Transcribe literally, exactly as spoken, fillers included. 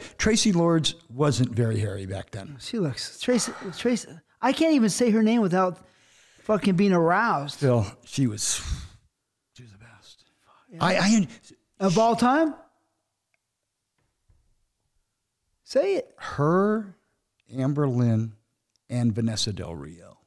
Traci Lords wasn't very hairy back then. She looks Traci. Traci. I can't even say her name without fucking being aroused. Phil, she was, she was the best. Yeah. I, I of all time. Say it. Her, Amber Lynn, and Vanessa Del Rio.